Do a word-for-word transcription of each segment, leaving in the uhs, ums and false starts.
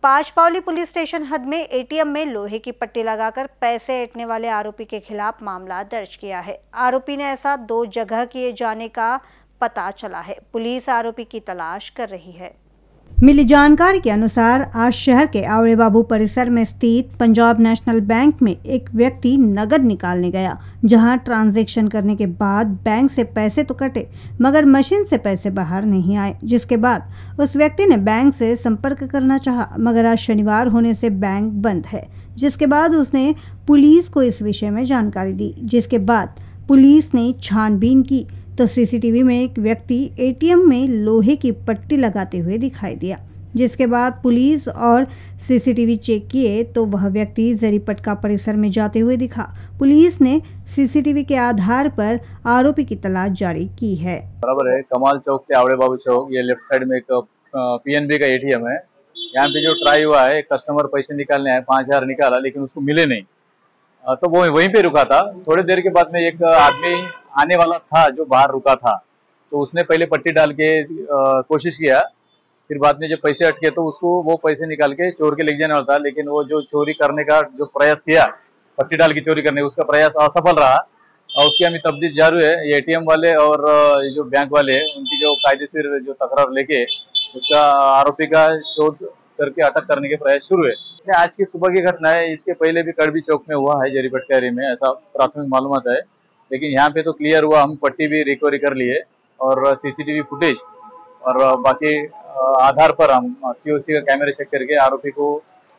Panchpaoli police station हद में ATM में लोहे की पट्टी लगाकर पैसे ऐंठने वाले आरोपी के खिलाफ मामला दर्ज किया है। आरोपी ने ऐसा दो जगह किए जाने का पता चला है। पुलिस आरोपी की तलाश कर रही है। मिली जानकारी के अनुसार आज शहर के आवड़े बाबू परिसर में स्थित पंजाब नेशनल बैंक में एक व्यक्ति नकद निकालने गया, जहां ट्रांजैक्शन करने के बाद बैंक से पैसे तो कटे मगर मशीन से पैसे बाहर नहीं आए, जिसके बाद उस व्यक्ति ने बैंक से संपर्क करना चाहा मगर आज शनिवार होने से बैंक बंद है। जिसके बाद उसने पुलिस को इस विषय में जानकारी दी, जिसके बाद पुलिस ने छानबीन की तो सीसीटीवी में एक व्यक्ति एटीएम में लोहे की पट्टी लगाते हुए दिखाई दिया। जिसके बाद पुलिस और सीसीटीवी चेक किए तो वह व्यक्ति जरीपटका परिसर में जाते हुए दिखा। पुलिस ने सीसीटीवी के आधार पर आरोपी की तलाश जारी की है। बराबर है, कमाल चौक के आवड़े बाबू चौक, ये लेफ्ट साइड में एक पीएनबी का एटीएम है। यहाँ पे जो ट्राई हुआ है, कस्टमर पैसे निकालने आए, पाँच हजार निकाला लेकिन उसको मिले नहीं, तो वो वहीं पे रुका था। थोड़ी देर के बाद में एक आदमी आने वाला था जो बाहर रुका था, तो उसने पहले पट्टी डाल के कोशिश किया, फिर बाद में जब पैसे अटके तो उसको वो पैसे निकाल के चोर के ले जाने वाला था, लेकिन वो जो चोरी करने का जो प्रयास किया, पट्टी डाल के चोरी करने, उसका प्रयास असफल रहा और उसकी हमें तफ्तीश जारी है। ये एटीएम वाले और जो बैंक वाले हैं उनकी जो कायदेशीर जो तकरार लेके उसका आरोपी का शोध करके अटक करने के प्रयास शुरू है। आज की सुबह की घटना है, इसके पहले भी कड़बी चौक में हुआ है, जरीपटका एरिया में, ऐसा प्राथमिक मालूमात है। लेकिन यहाँ पे तो क्लियर हुआ, हम पट्टी भी रिकवरी कर लिए और सीसीटीवी फुटेज और बाकी आधार पर हम सीओसी का कैमरे चेक करके आरोपी को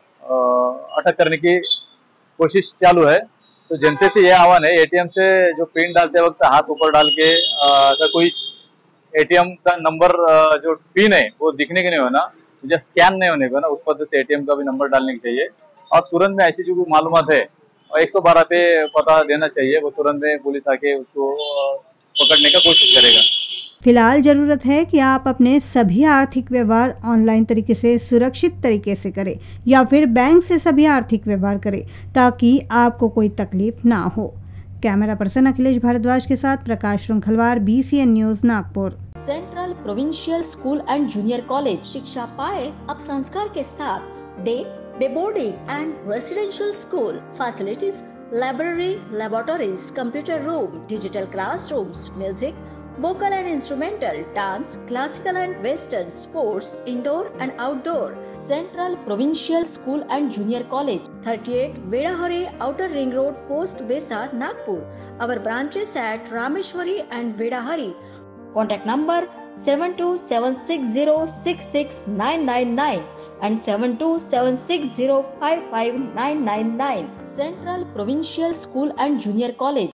अटक करने की कोशिश चालू है। तो जनता से यह आह्वान है, एटीएम से जो पिन डालते वक्त हाथ ऊपर डाल के अगर कोई एटीएम का नंबर जो पिन है वो दिखने के नहीं होना, जब स्कैन नहीं होने को ना, उस पद्धति से एटीएम का भी नंबर डालने की चाहिए और तुरंत में ऐसी जो भी मालूमात है और एक सौ बारह पे पता देना चाहिए, वो तुरंत में पुलिस आके उसको पकड़ने का कोशिश करेगा। फिलहाल जरूरत है कि आप अपने सभी आर्थिक व्यवहार ऑनलाइन तरीके से सुरक्षित तरीके से करें या फिर बैंक से सभी आर्थिक व्यवहार करें ताकि आपको कोई तकलीफ ना हो। कैमरा पर्सन अखिलेश भारद्वाज के साथ Prakash Shrinkhalwar, BCN news, Nagpur. Central provincial school and junior college शिक्षा पाए अब संस्कार के साथ। Day day boarding and residential school facilities, library, laboratories, computer room, digital classrooms, music, vocal and instrumental, dance, classical and western, sports, indoor and outdoor. Central Provincial School and Junior College, thirty-eight Vedahari Outer Ring Road, Post Besa, Nagpur. Our branches at Rameshwari and Vedahari. Contact number seven two seven six zero six six nine nine nine and seven two seven six zero five five nine nine nine. Central Provincial School and Junior College.